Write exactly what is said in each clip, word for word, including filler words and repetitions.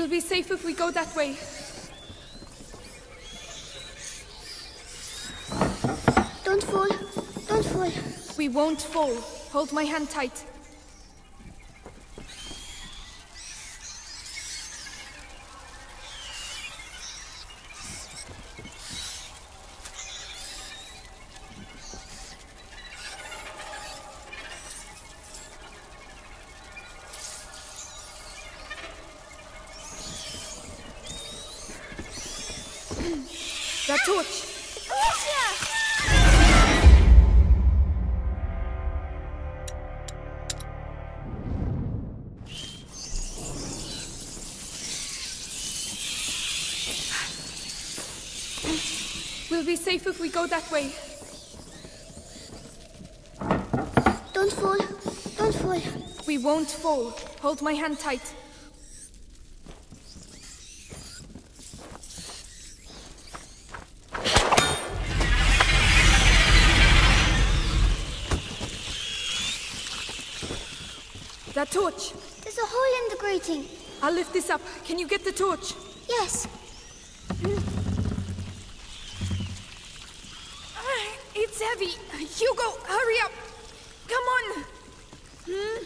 We'll be safe if we go that way. Don't fall. Don't fall. We won't fall. Hold my hand tight. That torch! We'll be safe if we go that way. Don't fall. Don't fall. We won't fall. Hold my hand tight. That torch! There's a hole in the grating. I'll lift this up. Can you get the torch? Yes. It's heavy. Hugo, hurry up! Come on! Hmm?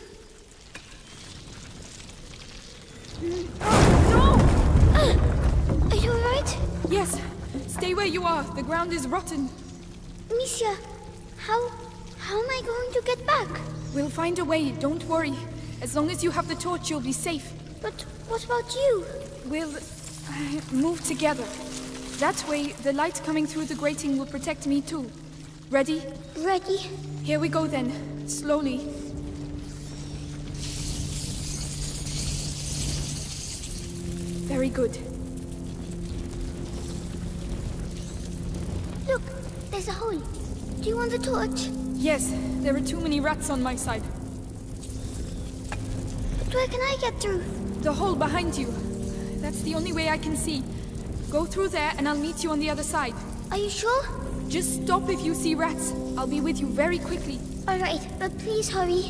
Oh, no! Uh, are you alright? Yes. Stay where you are. The ground is rotten. Amicia, how... how am I going to get back? We'll find a way. Don't worry. As long as you have the torch, you'll be safe. But what about you? We'll uh, move together. That way, the light coming through the grating will protect me too. Ready? Ready. Here we go then. Slowly. Very good. Look, there's a hole. Do you want the torch? Yes, there are too many rats on my side. But where can I get through? The hole behind you. That's the only way I can see. Go through there and I'll meet you on the other side. Are you sure? Just stop if you see rats. I'll be with you very quickly. Alright, but please hurry.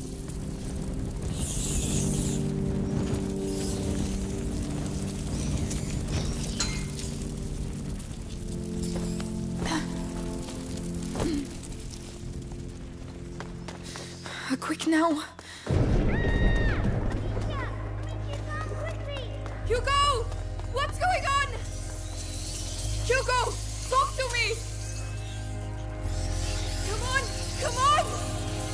Quick now. Hugo! What's going on? Hugo! Talk to me! Come on! Come on!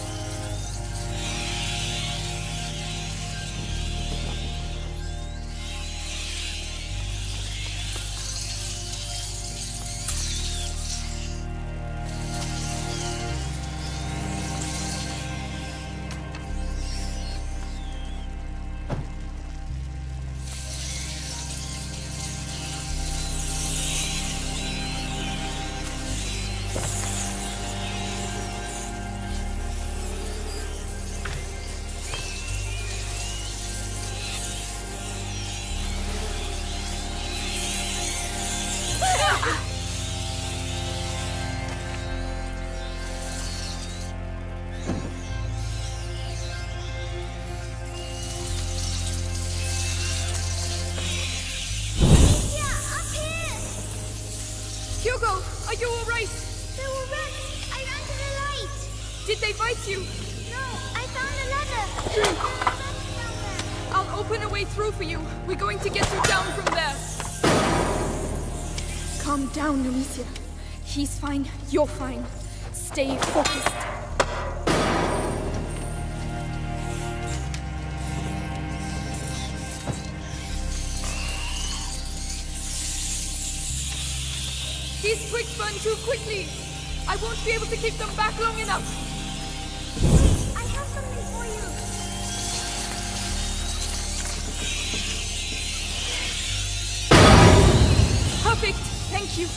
Hugo, are you alright? There were rats. I ran to the light. Did they bite you? No, I found a ladder. There are rats down there. I'll open a way through for you. We're going to get you down from there. Calm down, Amicia. He's fine. You're fine. Stay focused. These twigs burn too quickly. I won't be able to keep them back long enough. I have something for you. Perfect. Thank you.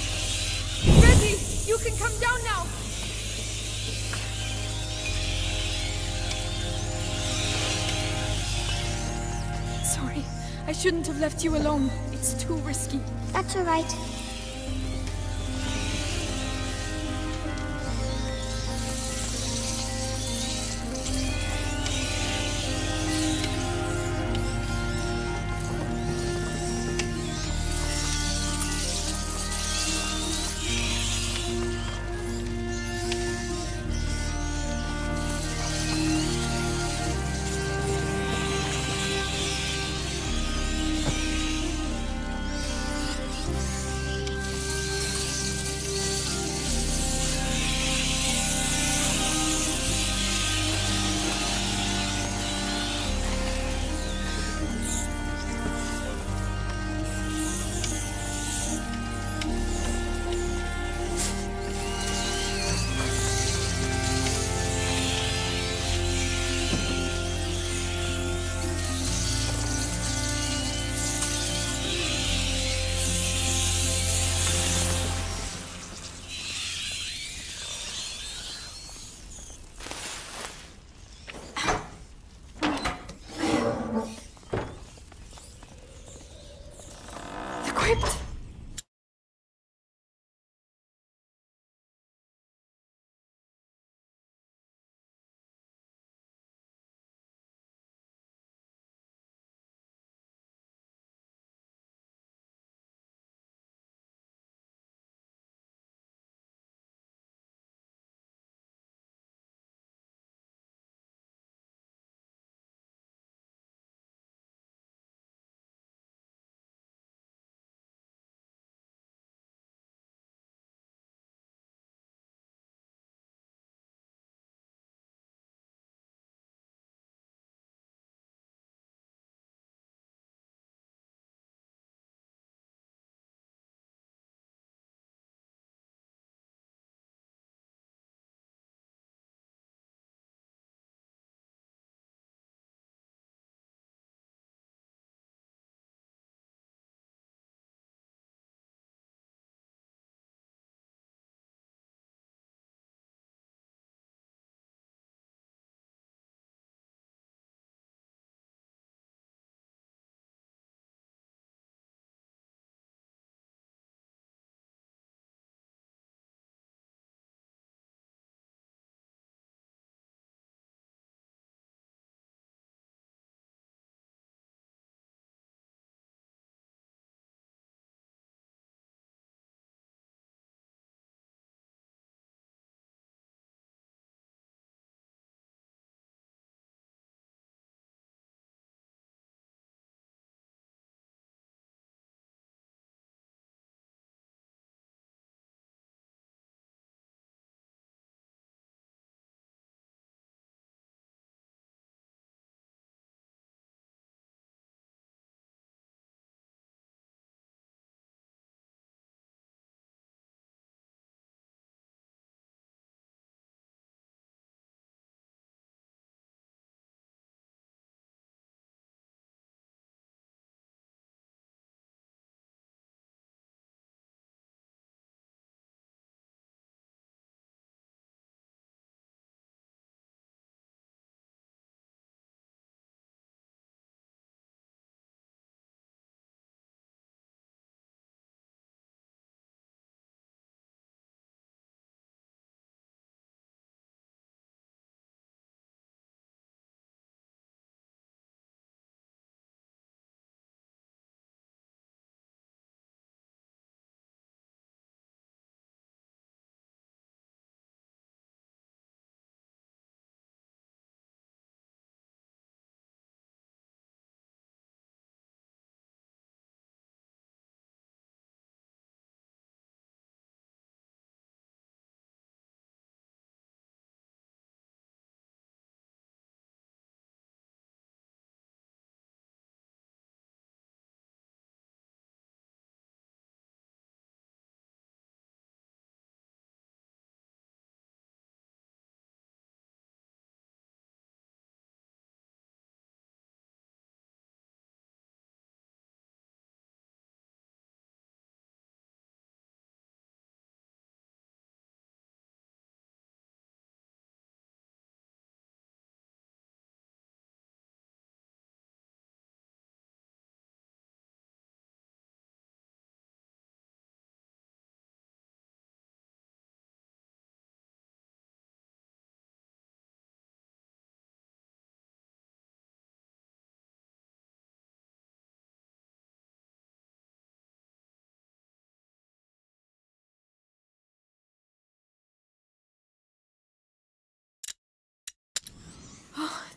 You can come down now! Sorry, I shouldn't have left you alone. It's too risky. That's all right. The crypt!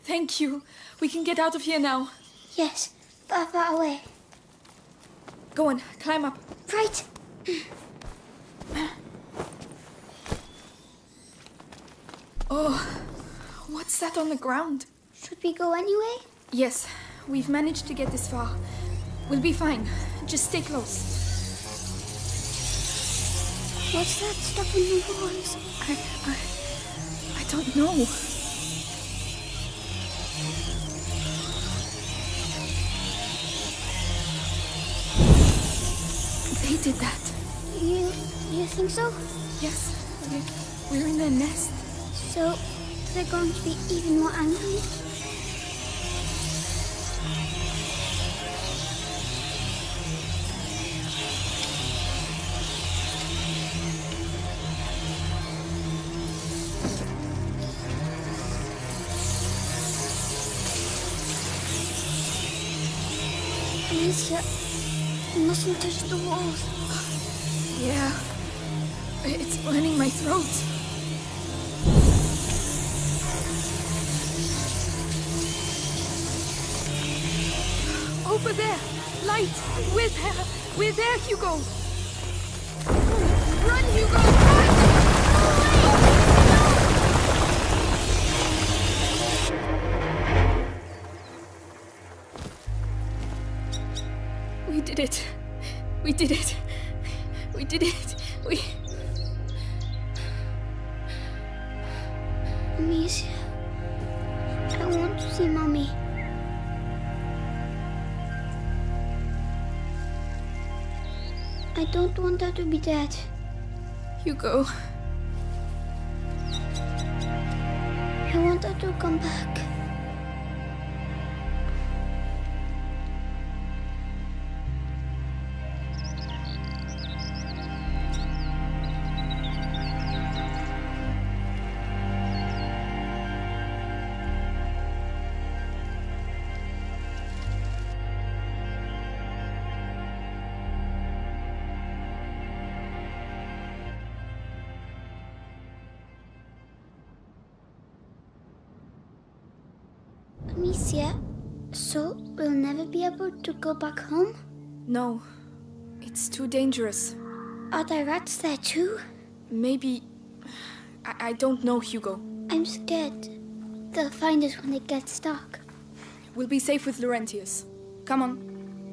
Thank you. We can get out of here now. Yes, far, far away. Go on, climb up. Right. Oh, what's that on the ground? Should we go anyway? Yes, we've managed to get this far. We'll be fine. Just stay close. What's that stuff on the walls? I... I... I don't know. They did that. You... you think so? Yes, we're, we're in their nest. So, they're going to be even more angry? Amicia, you mustn't touch the walls. Yeah, it's burning my throat. Over there! Light! We're there! We're there, Hugo! Run, Hugo! Run! We did it. We did it. We did it. We... Amicia, I want to see Mommy. I don't want her to be dead. Hugo. I want her to come back. Amicia, so we'll never be able to go back home? No. It's too dangerous. Are there rats there too? Maybe... I, I don't know, Hugo. I'm scared. They'll find us when it gets dark. We'll be safe with Laurentius. Come on.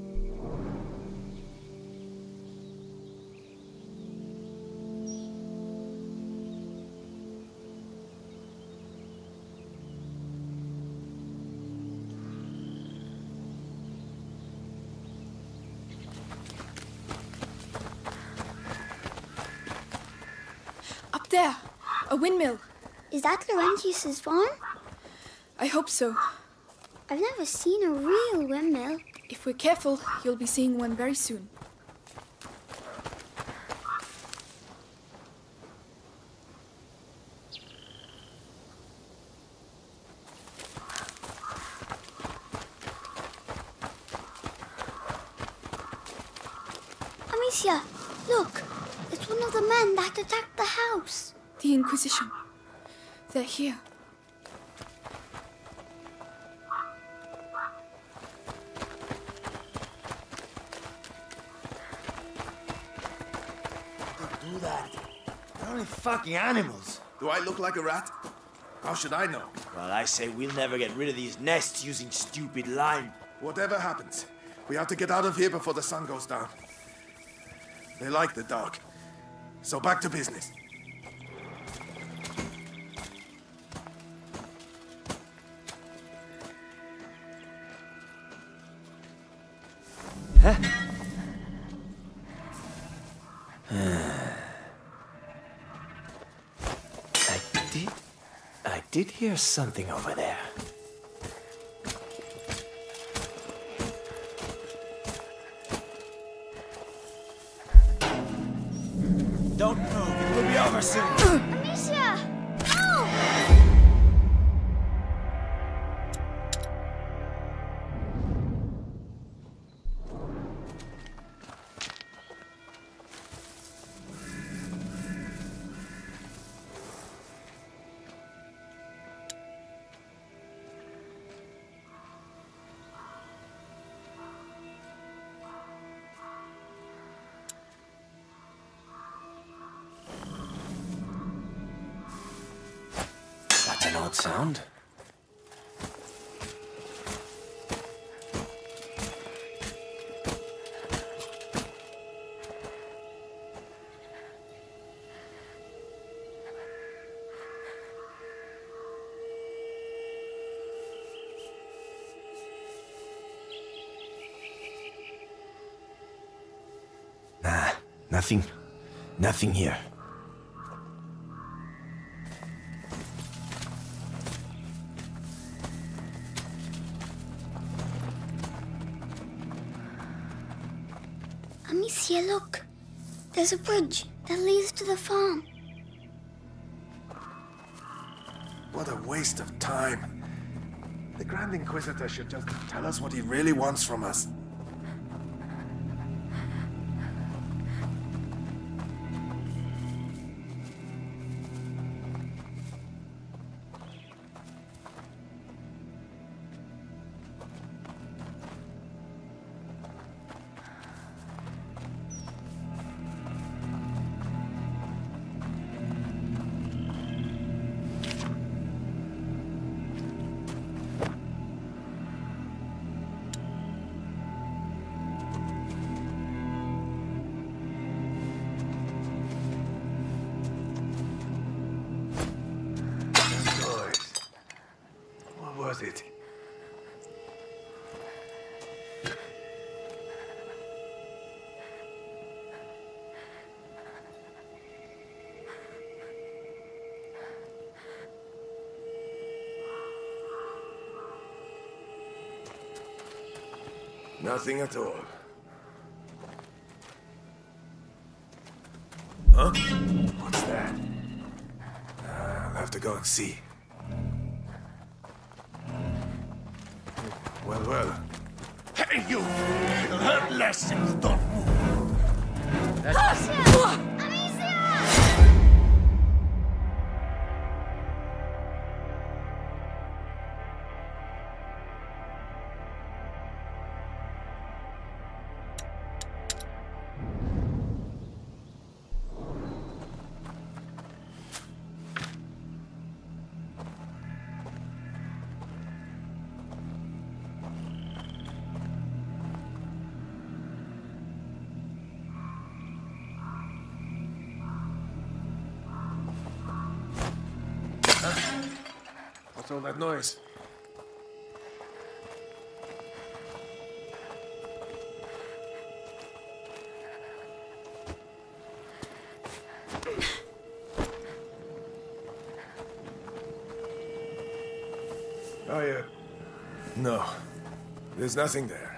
Up there! A windmill! Is that Laurentius's farm? I hope so. I've never seen a real windmill. If we're careful, you'll be seeing one very soon. Amicia, look! It's one of the men that attacked the house. The Inquisition. They're here. Don't do that. They're only fucking animals. Do I look like a rat? How should I know? Well, I say we'll never get rid of these nests using stupid lime. Whatever happens, we have to get out of here before the sun goes down. They like the dark. So back to business. Huh? I did... I did hear something over there. Don't move, it will be over soon. Amicia! No! odd sound. Nah, nothing. Nothing here. Amicia, look. There's a bridge that leads to the farm. What a waste of time. The Grand Inquisitor should just tell us what he really wants from us. Was it? Nothing at all. Huh? What's that? Uh, I'll have to go and see. Well, well. Hey, you! It'll hurt less if you don't move. Amicia! What's all that noise? Oh, yeah. No. There's nothing there.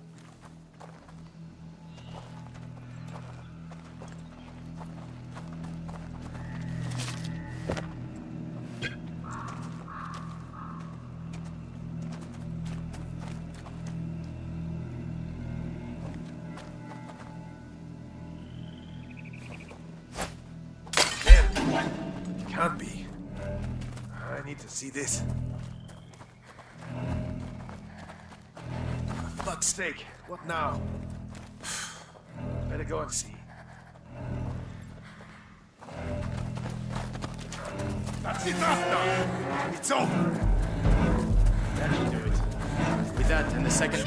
Can't be. I need to see this. For fuck's sake, what now? Better go and see. That's enough now! It's over! That should do it. With that and the second...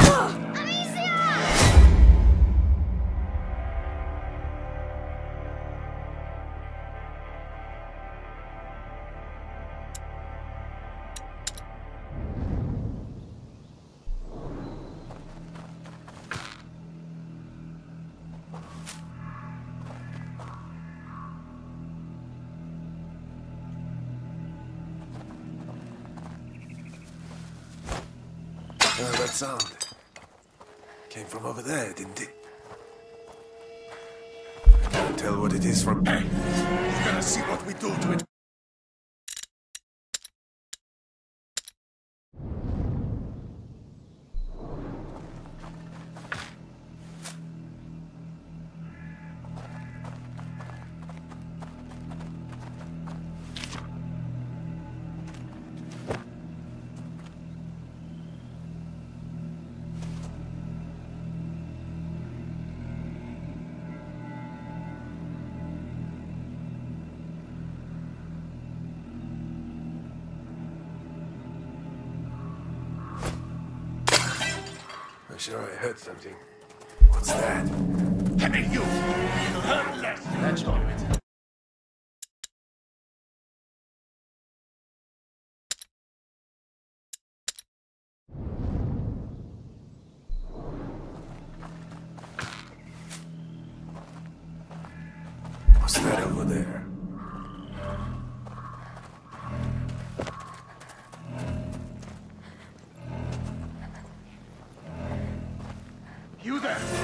Uh, that sound came from over there, didn't it? I can't tell what it is from... Hey! We're gonna see what we do to it. sure I heard something. What's that? Hey, you! It'll hurt less. That should do it. What's that over there? You there!